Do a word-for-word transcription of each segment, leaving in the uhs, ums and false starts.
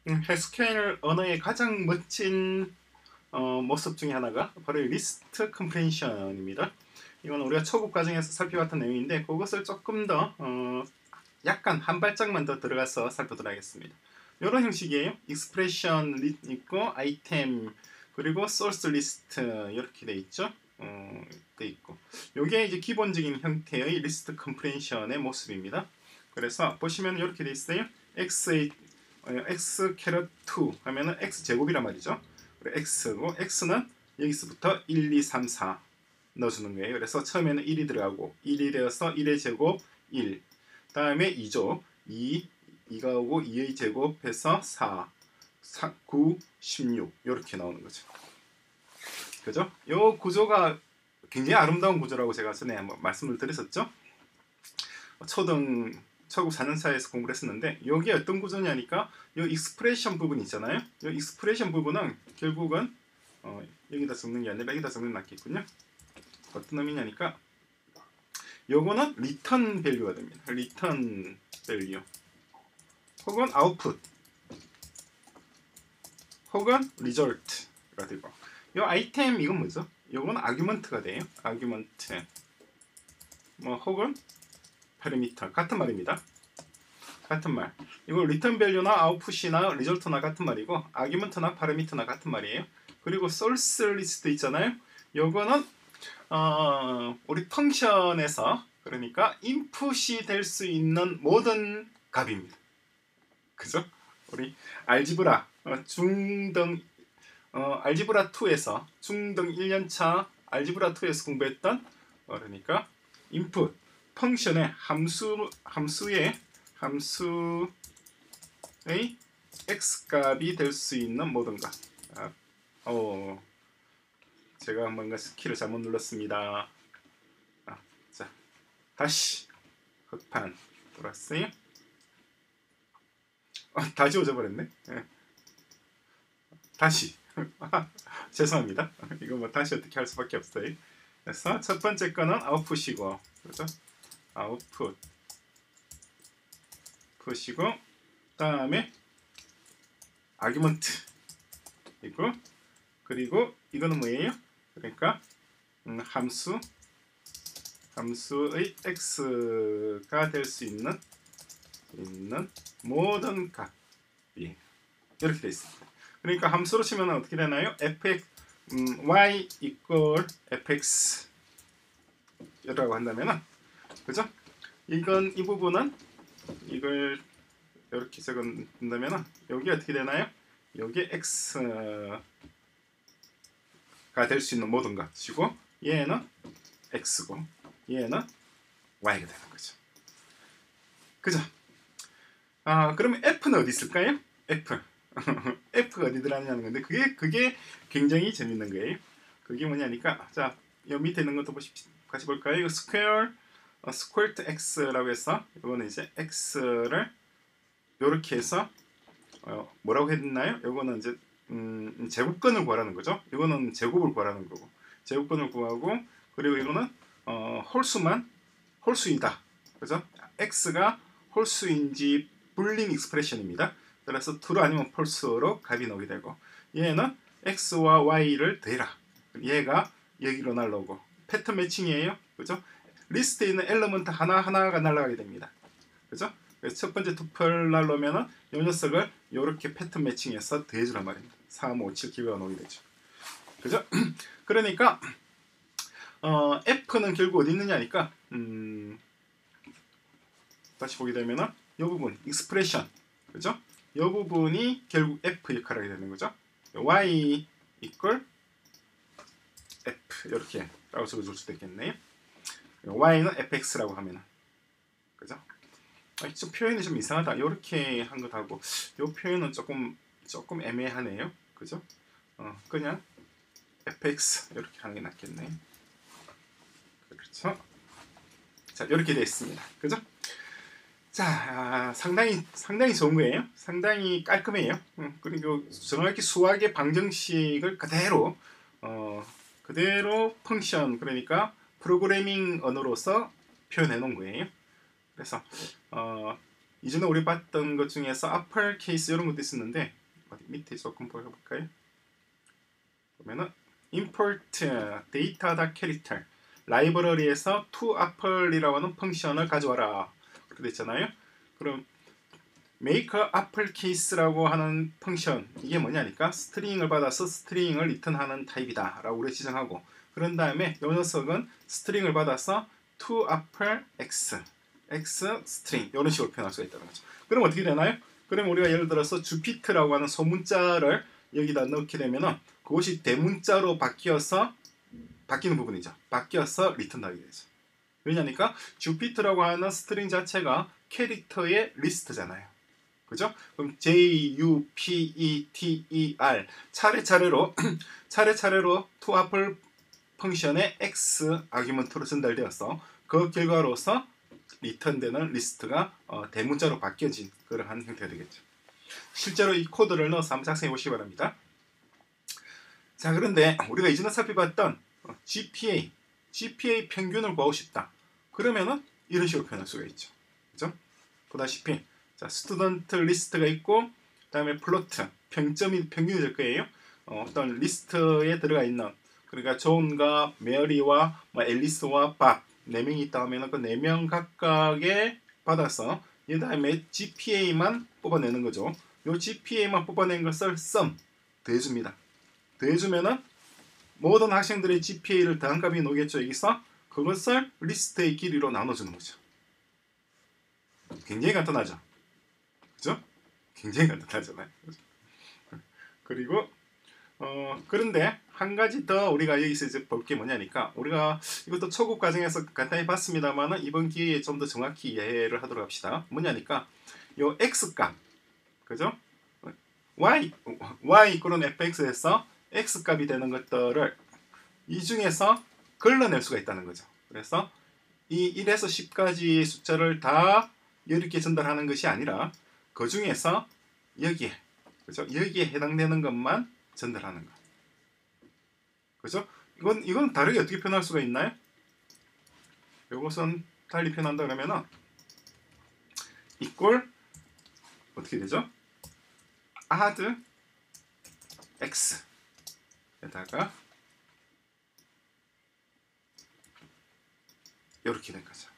음, 해스케일 언어의 가장 멋진 어, 모습 중에 하나가 바로 리스트 컴프레hension입니다. 이건 우리가 초급 과정에서 살펴봤던 내용인데 그것을 조금 더 어, 약간 한 발짝만 더 들어가서 살펴보도록 하겠습니다. 이런 형식이에요. 익스프레션 있고 아이템 그리고 소스 리스트 이렇게 돼 있죠. 어, 돼 있고 이게 이제 기본적인 형태의 리스트 컴프레hension의 모습입니다. 그래서 보시면 이렇게 돼 있어요. x x 캐럿 투 하면은 x 제곱이란 말이죠. x고 x는 여기서부터 일, 이, 삼, 사 넣어주는 거예요. 그래서 처음에는 일이 들어가고 일이 되어서 일의 제곱 일, 다음에 이죠. 이, 이가 오고 이의 제곱해서 사, 사, 구, 십육 이렇게 나오는 거죠. 그죠? 이 구조가 굉장히 아름다운 구조라고 제가 전에 한번 말씀을 드렸었죠. 초등 초급 사 년사에서 공부를 했었는데 여기 어떤 구조냐니까 이 익스프레션 부분 있잖아요. 이 익스프레션 부분은 결국은 어, 여기다 적는 게 아니라 여기다 적는 게 낫겠군요. 어떤 의미냐니까 요거는 리턴 밸류가 됩니다. 리턴 밸류 혹은 아웃풋 혹은 리졸트가 되고 요 아이템 이건 뭐죠? 요거는 아규먼트가 돼요. 아규먼트 뭐 혹은 파라미터 같은 말입니다. 같은 말. 이거 리턴 밸류나 아웃풋이나 리졸트나 같은 말이고 아규먼트나 파라미터나 같은 말이에요. 그리고 소스 리스트 있잖아요. 요거는 어, 우리 펑션에서 그러니까 인풋이 될 수 있는 모든 값입니다. 그죠? 우리 알지브라 어, 중등 어, 알지브라 이에서 중등 일 년차 알지브라 이에서 공부했던 어, 그러니까 인풋 펑션의 함수 함수의 함수의 x 값이 될 수 있는 모든 값. 아, 어, 제가 뭔가 스키를 잘못 눌렀습니다. 아, 자, 다시 흑판 돌았어요. 어, 다 지워져버렸네. 예. 다시. 죄송합니다. 이거 뭐 다시 어떻게 할 수밖에 없어요. 그래서 첫 번째 거는 아웃풋이고, 그죠? 아웃풋. 풋이고, 다음에 아규먼트. 이고, 그리고 이거는 뭐예요? 그러니까 음, 함수, 함수의 x가 될 수 있는 있는 모든 값이 이렇게 되어 있습니다. 그러니까 함수로 치면 어떻게 되나요? fx 음, y equal fx 이라고 한다면은 그죠? 이건 이 부분은 이걸 이렇게 적은다면은 여기 어떻게 되나요? 여기 x가 될 수 있는 모든 값이고 얘는 x고 얘는 y가 되는 거죠. 그죠? 아 그러면 f는 어디 있을까요? f f가 어디 들어가냐는 건데 그게 그게 굉장히 재밌는 거예요. 그게 뭐냐니까 자 여기 밑에 있는 것도 보십시오. 같이 볼까요? 이거 스퀘어 어, 스퀘어트 x라고 해서 이거는 이제 x를 이렇게 해서 어, 뭐라고 했나요? 이거는 이제 음, 제곱근을 구하라는 거죠. 이거는 제곱을 구하라는 거고 제곱근을 구하고 그리고 이거는 어, 홀수만 홀수이다. 그죠? x가 홀수인지 불링 익스프레션입니다. 그래서 true 아니면 false로 값이 나오게 되고 얘는 x와 y를 더해라. 얘가 여기로 날라오고 패턴 매칭이에요. 그죠? 리스트에 있는 엘리먼트 하나하나가 날아가게 됩니다. 그죠? 그래서 첫 번째 투표를 날라오면은 이 녀석을 이렇게 패턴 매칭해서 더해주란 말입니다. 삼, 오, 칠 기회가 나오게 되죠. 그죠? 그러니까 어, F는 결국 어디 있느냐니까 음, 다시 보게 되면은 이 부분 익스프레션 그죠? 이 부분이 결국 F 역할을 하게 되는 거죠. Y equal F 이렇게 라고 적어줄 수도 있겠네요. Y는 fx라고 하면은 그죠? 아, 좀 표현이 좀 이상하다. 이렇게 한 것하고 이 표현은 조금 조금 애매하네요. 그죠? 어, 그냥 fx 이렇게 하는 게 낫겠네. 그렇죠? 자, 이렇게 되어 있습니다. 그죠? 자, 아, 상당히 상당히 좋은 거예요. 상당히 깔끔해요. 음, 그리고 정확히 수학의 방정식을 그대로 어, 그대로 펑션 그러니까 프로그래밍 언어로서 표현해 놓은 거예요. 그래서 어, 이전에 우리 봤던 것 중에서 upper case 이런 것도 있었는데 어디 밑에 조금 보여볼까요? 보면은 import data character 라이브러리에서 toApple이라고 하는 펑션을 가져와라 그렇게 됐잖아요. 그럼 make a apple case라고 하는 펑션 이게 뭐냐니까 스트링을 받아서 스트링을 리턴하는 타입이다 라고 우리 지정하고 그런 다음에 이 녀석은 스트링을 받아서 toApple x x 스트링 이런 식으로 표현할 수가 있다는 거죠. 그럼 어떻게 되나요? 그럼 우리가 예를 들어서 주피트라고 하는 소문자를 여기다 넣게 되면은 그것이 대문자로 바뀌어서 바뀌는 부분이죠. 바뀌어서 리턴하게 되죠. 왜냐니까 주피트라고 하는 스트링 자체가 캐릭터의 리스트잖아요. 그죠? 그럼 J, U, P, E, T, E, R 차례차례로 차례차례로 toApple 펑션의 X 아규먼트로 전달되어서 그 결과로서 리턴되는 리스트가 어, 대문자로 바뀌어진 그러한 형태가 되겠죠. 실제로 이 코드를 넣어서 한번 작성해 보시기 바랍니다. 자, 그런데 우리가 이전에 살펴봤던 지피에이, 지피에이 평균을 구하고 싶다. 그러면은 이런 식으로 표현할 수가 있죠. 그죠? 보다시피 자, 스튜던트 리스트가 있고 그다음에 플로트, 평점이 평균이 될 거예요. 어, 어떤 리스트에 들어가 있는 그러니까 존과 메리와 뭐 앨리스와 밥 네 명이 있다 하면 그 네 명 각각에 받아서 이 다음에 지피에이만 뽑아내는 거죠. 이 지피에이만 뽑아낸 것을 sum 더해줍니다. 더해주면은 모든 학생들의 지피에이를 더한 값이 나오겠죠. 여기서 그것을 리스트의 길이로 나눠주는 거죠. 굉장히 간단하죠. 그죠? 굉장히 간단하잖아요. 그죠? 그리고 어 그런데 한 가지 더 우리가 여기서 이제 볼 게 뭐냐니까 우리가 이것도 초급 과정에서 간단히 봤습니다만은 이번 기회에 좀 더 정확히 이해를 하도록 합시다. 뭐냐니까 요 x 값 그죠? y y 이끌은 fx에서 x 값이 되는 것들을 이 중에서 걸러낼 수가 있다는 거죠. 그래서 이 일에서 십까지 숫자를 다 이렇게 전달하는 것이 아니라 그 중에서 여기에 그죠? 여기에 해당되는 것만 전달하는 거. 그죠? 이건 이건 다르게 어떻게 표현할 수가 있나요? 이것은 달리 표현한다 그러면은 equal 어떻게 되죠? add x 에다가 이렇게 된 거죠.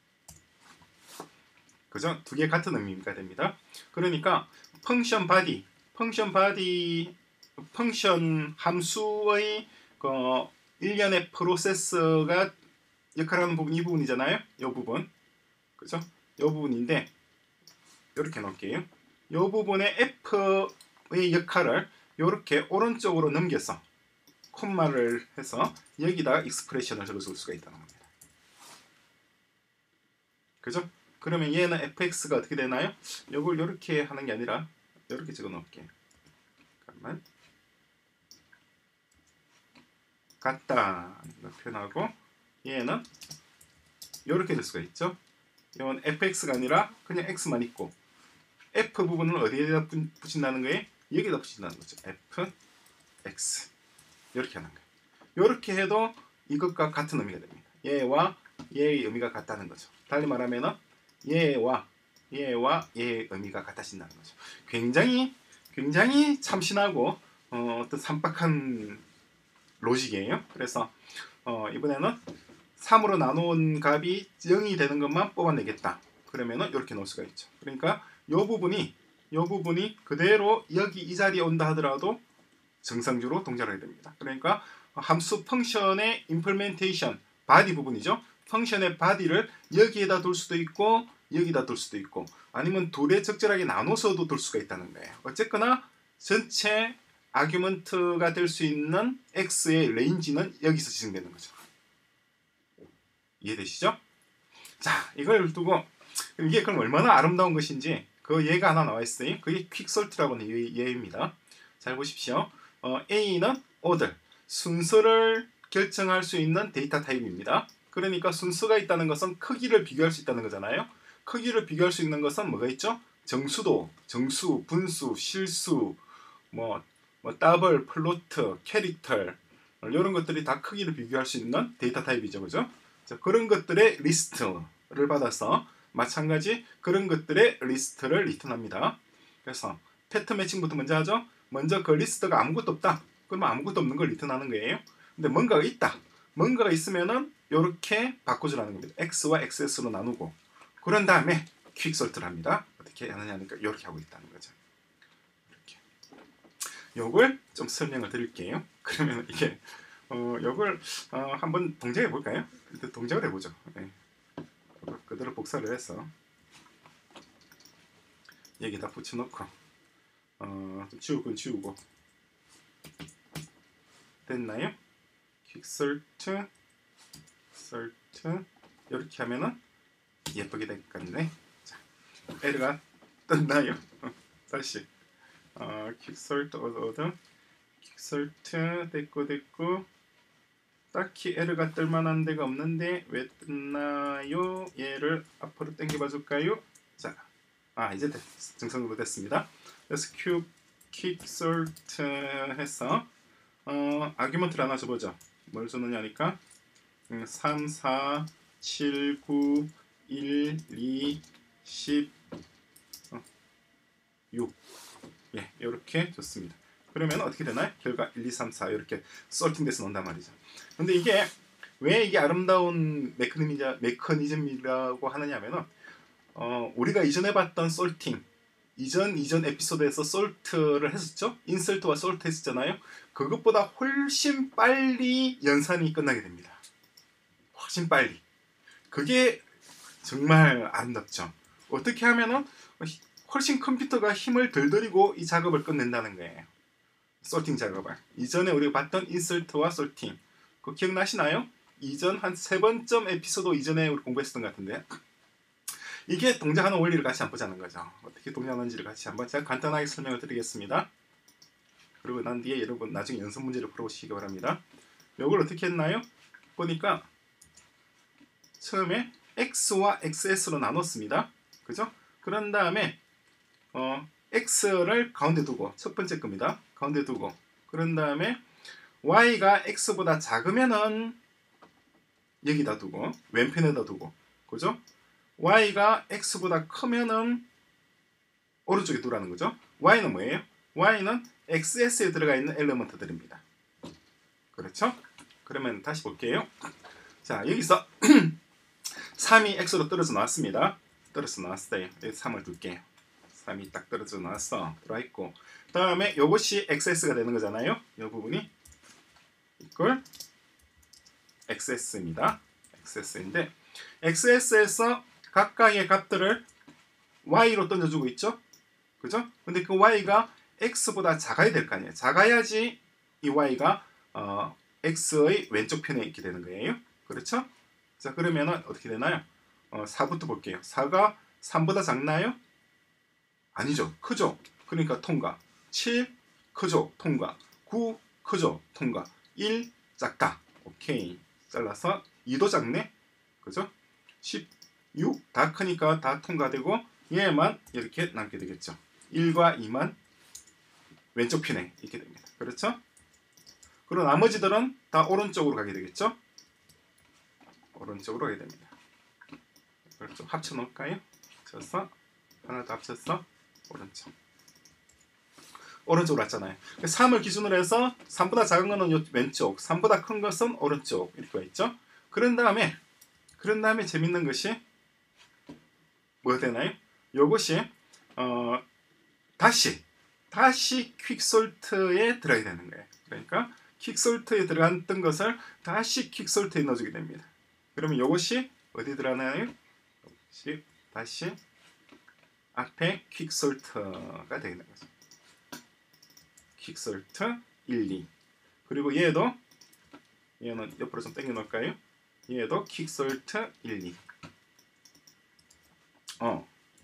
그죠? 두 개 같은 의미가 됩니다. 그러니까 펑션 바디, 펑션 바디, 펑션 함수의 그 일련의 프로세스가 역할하는 부분 이 부분이잖아요. 이 부분, 그죠? 이 부분인데 이렇게 놓을게요. 이 부분의 f의 역할을 이렇게 오른쪽으로 넘겨서 콤마를 해서 여기다가 익스프레션을 적어줄 수가 있다는 겁니다. 그죠? 그러면 얘는 fx가 어떻게 되나요? 이걸 이렇게 하는 게 아니라 이렇게 적어 놓을게요. 잠깐만. 같다 표현하고 얘는 이렇게 될 수가 있죠. 이건 fx가 아니라 그냥 x만 있고 f 부분을 어디에다 붙인다는 거예요? 여기다 붙인다는 거죠. fx 이렇게 하는 거예요. 이렇게 해도 이것과 같은 의미가 됩니다. 얘와 얘의 의미가 같다는 거죠. 달리 말하면은 얘와 얘와 얘의 의미가 같아진다는 거죠. 굉장히 굉장히 참신하고 어, 어떤 산박한 로직이에요. 그래서 어, 이번에는 삼으로 나눈 값이 영이 되는 것만 뽑아내겠다. 그러면은 이렇게 넣을 수가 있죠. 그러니까 이 부분이 이 부분이 그대로 여기 이 자리에 온다 하더라도 정상적으로 동작을 해야 됩니다. 그러니까 함수 펑션의 임플멘테이션 바디 부분이죠. 펑션의 바디를 여기에다 둘 수도 있고 여기다 둘 수도 있고 아니면 둘에 적절하게 나눠서도 둘 수가 있다는 거예요. 어쨌거나 전체 아규먼트가 될 수 있는 x의 레인지는 여기서 지정되는 거죠. 이해되시죠? 자, 이걸 두고 이게 그럼 얼마나 아름다운 것인지 그 예가 하나 나와 있어요. 그게 퀵솔트라고 하는 예입니다. 잘 보십시오. 어, A는 order, 순서를 결정할 수 있는 데이터 타입입니다. 그러니까 순서가 있다는 것은 크기를 비교할 수 있다는 거잖아요. 크기를 비교할 수 있는 것은 뭐가 있죠? 정수도, 정수, 분수, 실수, 뭐, 뭐 더블, 플로트, 캐릭터 이런 것들이 다 크기를 비교할 수 있는 데이터 타입이죠, 그죠? 자, 그런 것들의 리스트를 받아서 마찬가지 그런 것들의 리스트를 리턴합니다. 그래서 패턴 매칭부터 먼저 하죠. 먼저 그 리스트가 아무것도 없다. 그러면 아무것도 없는 걸 리턴하는 거예요. 근데 뭔가가 있다. 뭔가가 있으면은 이렇게 바꿔주라는 겁니다. X와 엑스에스로 나누고 그런 다음에 퀵솔트를 합니다. 어떻게 하느냐니까 이렇게 하고 있다는 거죠. 이렇게. 요걸 좀 설명을 드릴게요. 그러면 이게 어 요걸 어 한번 동작해 볼까요? 동작을 해보죠. 네. 그대로 복사를 해서 여기다 붙여놓고 어 지울 건 지우고 됐나요? 퀵솔트 솔트 이렇게 하면은 예쁘게 될 건데 자, 에러가 떴나요? 다시 어, 퀵솔트 오더 오더 퀵솔트 됐고 됐고 딱히 에러가 뜰만한 데가 없는데 왜 떴나요? 얘를 앞으로 당겨봐 줄까요? 자, 아 이제 됐, 정상으로 됐습니다. 그래서 큐 퀵솔트 해서 어, 아규먼트를 하나 줘보죠. 뭘 주느냐니까 삼, 사, 칠, 구, 일, 이, 십, 육 예, 이렇게 좋습니다. 그러면 어떻게 되나요? 결과 일, 이, 삼, 사 이렇게 솔팅돼서 나온단 말이죠. 근데 이게 왜 이게 아름다운 메커니즘, 메커니즘이라고 하느냐면은 어, 우리가 이전에 봤던 솔팅 이전 이전 에피소드에서 솔트를 했었죠. 인설트와 솔트 했었잖아요. 그것보다 훨씬 빨리 연산이 끝나게 됩니다. 훨씬 빨리. 그게 정말 아름답죠. 어떻게 하면은 훨씬 컴퓨터가 힘을 덜 들이고 이 작업을 끝낸다는 거예요. 솔팅 작업을. 이전에 우리가 봤던 인설트와 솔팅. 그거 기억나시나요? 이전 한 세 번쯤 에피소드 이전에 우리 공부했었던 것 같은데. 이게 동작하는 원리를 같이 한번 보자는 거죠. 어떻게 동작하는지를 같이 한번 제가 간단하게 설명을 드리겠습니다. 그리고 난 뒤에 여러분 나중에 연습 문제를 풀어보시기 바랍니다. 이걸 어떻게 했나요? 보니까 처음에 X와 엑스에스로 나눴습니다. 그죠? 그런 다음에 어, X를 가운데 두고 첫 번째 겁니다. 가운데 두고 그런 다음에 Y가 X보다 작으면은 여기다 두고 왼편에다 두고 그죠? Y가 X보다 크면은 오른쪽에 두라는 거죠. Y는 뭐예요? Y는 엑스에스에 들어가 있는 엘리먼트들입니다. 그렇죠? 그러면 다시 볼게요. 자, 여기서 삼이 X로 떨어져 나왔습니다. 떨어져 나왔어요. 여기 삼을 둘게요. 삼이 딱 떨어져 나왔어. 들어와 있고. 다음에 이것이 엑스에스가 되는 거잖아요. 이 부분이 이걸 엑스에스입니다. 엑스에스인데 엑스에스에서 각각의 값들을 Y로 던져주고 있죠. 그죠? 근데 그 Y가 X보다 작아야 될 거 아니에요. 작아야지 이 Y가 어, X의 왼쪽 편에 있게 되는 거예요. 그렇죠? 자, 그러면은 어떻게 되나요? 어, 사부터 볼게요. 사가 삼보다 작나요? 아니죠. 크죠. 그러니까 통과. 칠 크죠. 통과. 구 크죠. 통과. 일 작다. 오케이. 잘라서 이도 작네. 그죠? 십육 다 크니까 다 통과되고 얘만 이렇게 남게 되겠죠. 일과 이만 왼쪽 편에 있게 됩니다. 그렇죠? 그리고 나머지들은 다 오른쪽으로 가게 되겠죠? 오른쪽으로 가게 됩니다. 이걸 좀 합쳐 놓을까요? 합쳐서 하나 더 합쳐서 오른쪽. 오른쪽으로 왔잖아요. 삼을 기준으로 해서 삼보다 작은 것은 왼쪽, 삼보다 큰 것은 오른쪽 이렇게 있죠. 그런 다음에 그런 다음에 재밌는 것이 뭐가 되나요? 이것이 어, 다시 다시 퀵솔트에 들어가게 되는 거예요. 그러니까 퀵솔트에 들어갔던 것을 다시 퀵솔트에 넣어주게 됩니다. 그러면 이것이 어디 들어가나요? 이것이 다시 앞에 퀵솔트가 되는 거죠. 퀵솔트 일, 이. 그리고 얘도 얘는 옆으로 좀 당겨 놓을까요? 얘도 퀵솔트 일, 이. 어.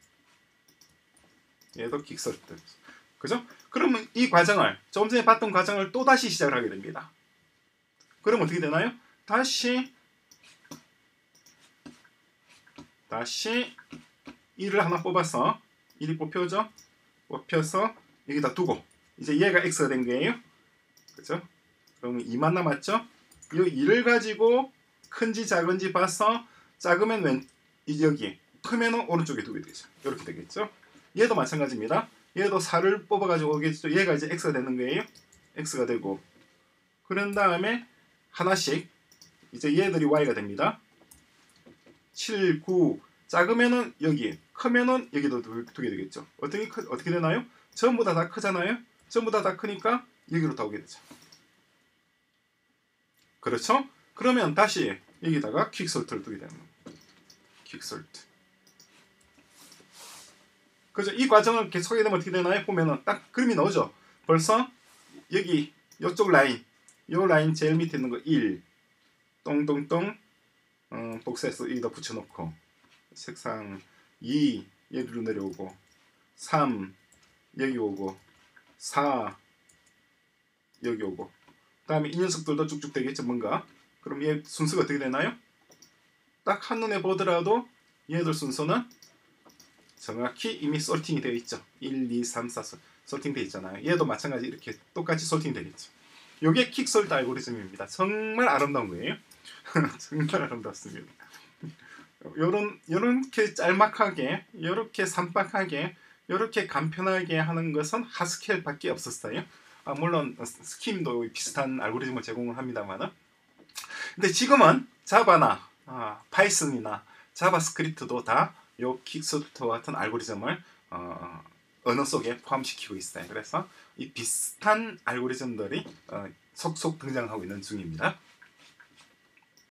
얘도 퀵솔트. 그죠? 그러면 이 과정을 조금 전에 봤던 과정을 또 다시 시작을 하게 됩니다. 그럼 어떻게 되나요? 다시 다시 일을 하나 뽑아서 일이 뽑혀죠? 뽑혀서 여기다 두고 이제 얘가 X가 된 거예요. 그죠? 그러면 이만 남았죠? 이 일을 가지고 큰지 작은지 봐서 작으면 왼 여기 크면은 오른쪽에 두게 되죠. 이렇게 되겠죠. 얘도 마찬가지입니다. 얘도 사를 뽑아가지고 오겠죠. 얘가 이제 x가 되는 거예요. x가 되고 그런 다음에 하나씩 이제 얘들이 y가 됩니다. 칠, 구 작으면은 여기 크면은 여기도 두, 두게 되겠죠. 어떻게 크, 어떻게 되나요? 전부 다 다 크잖아요. 전부 다 다 크니까 여기로 다 오게 되죠. 그렇죠? 그러면 다시 여기다가 퀵솔트를 두게 되는 겁니다. 퀵솔트. 그죠? 이 과정을 계속하게 되면 어떻게 되나요? 보면은 딱 그림이 나오죠. 벌써 여기 이쪽 라인, 요 라인 제일 밑에 있는 거 일, 똥똥똥, 어, 복사해서 여기다 붙여놓고 색상 이 여기로 내려오고 삼 여기 오고 사 여기 오고 다음에 이 녀석들도 쭉쭉 되겠죠. 뭔가 그럼 얘 순서가 어떻게 되나요? 딱 한눈에 보더라도 얘들 순서는 정확히 이미 솔팅이 되어 있죠. 일, 이, 삼, 사 솔팅 되어 있잖아요. 얘도 마찬가지 이렇게 똑같이 솔팅 되겠죠. 요게 퀵솔트 알고리즘입니다. 정말 아름다운 거예요. 정말 아름답습니다. 요런 요렇게 짤막하게 요렇게 산박하게 요렇게 간편하게 하는 것은 하스켈밖에 없었어요. 아, 물론 스킴도 비슷한 알고리즘을 제공을 합니다만은 근데 지금은 자바나 아, 파이썬이나 자바스크립트도 다 요 퀵솔트와 같은 알고리즘을 어, 언어 속에 포함시키고 있어요. 그래서 이 비슷한 알고리즘들이 어, 속속 등장하고 있는 중입니다.